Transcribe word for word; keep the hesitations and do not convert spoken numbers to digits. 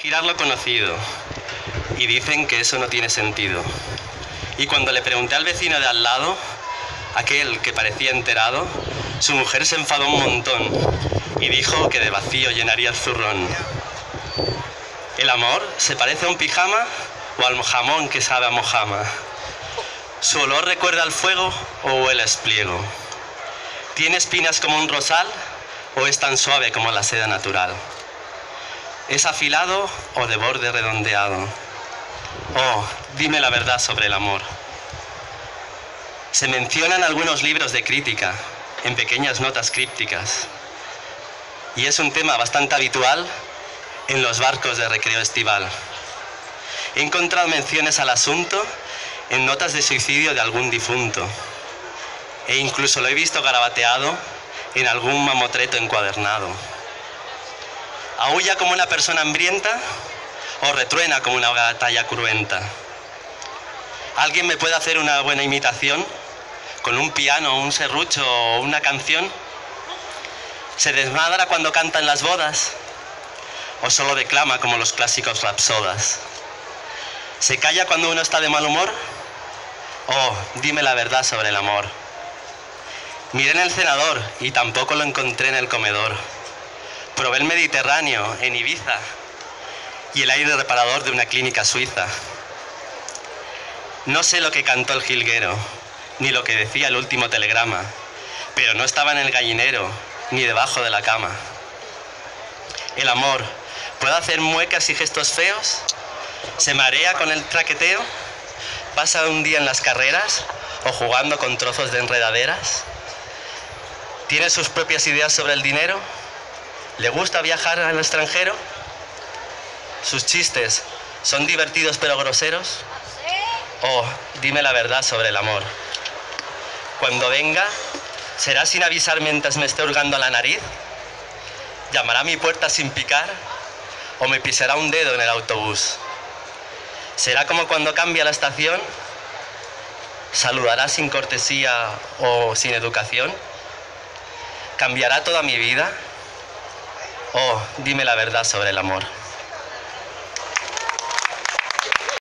Girar lo conocido, y dicen que eso no tiene sentido. Y cuando le pregunté al vecino de al lado, aquel que parecía enterado, su mujer se enfadó un montón y dijo que de vacío llenaría el zurrón. ¿El amor se parece a un pijama o al jamón que sabe a mojama? ¿Su olor recuerda al fuego o huele a espliego? ¿Tiene espinas como un rosal o es tan suave como la seda natural? ¿Es afilado o de borde redondeado? Oh, dime la verdad sobre el amor. Se mencionan algunos libros de crítica, en pequeñas notas crípticas, y es un tema bastante habitual en los barcos de recreo estival. He encontrado menciones al asunto en notas de suicidio de algún difunto, e incluso lo he visto garabateado en algún mamotreto encuadernado. ¿Aúlla como una persona hambrienta o retruena como una batalla cruenta? ¿Alguien me puede hacer una buena imitación con un piano, un serrucho o una canción? ¿Se desmadra cuando canta en las bodas o solo declama como los clásicos rapsodas? ¿Se calla cuando uno está de mal humor? Oh, dime la verdad sobre el amor. Miré en el cenador y tampoco lo encontré en el comedor. Probé el Mediterráneo en Ibiza y el aire reparador de una clínica suiza. No sé lo que cantó el jilguero, ni lo que decía el último telegrama, pero no estaba en el gallinero, ni debajo de la cama. El amor, ¿puede hacer muecas y gestos feos? ¿Se marea con el traqueteo? ¿Pasa un día en las carreras o jugando con trozos de enredaderas? ¿Tiene sus propias ideas sobre el dinero? ¿Le gusta viajar al extranjero? ¿Sus chistes son divertidos pero groseros? Oh, dime la verdad sobre el amor. Cuando venga, ¿será sin avisar mientras me esté hurgando la nariz? ¿Llamará a mi puerta sin picar? ¿O me pisará un dedo en el autobús? ¿Será como cuando cambia la estación? ¿Saludará sin cortesía o sin educación? ¿Cambiará toda mi vida? Oh, dime la verdad sobre el amor.